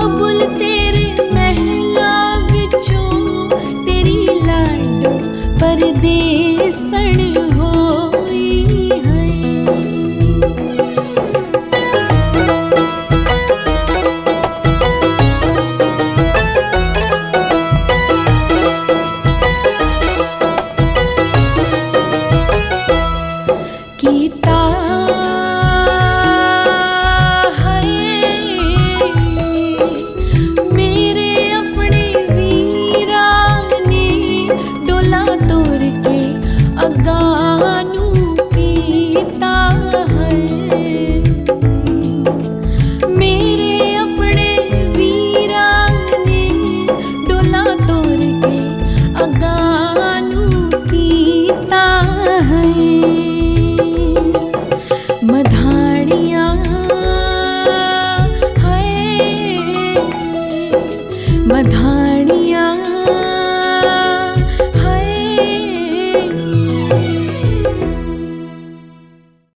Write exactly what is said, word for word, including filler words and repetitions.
बाबुल तेरे महला विचों तेरी लाडो परदेसण होई है। कीता मेरे अपने वीरा ने डोला तोड़ के अगानू कीता है। मेरे अपने वीरा ने डोला तोड़ के अगानू कीता है। मधाणियां है मधाणियां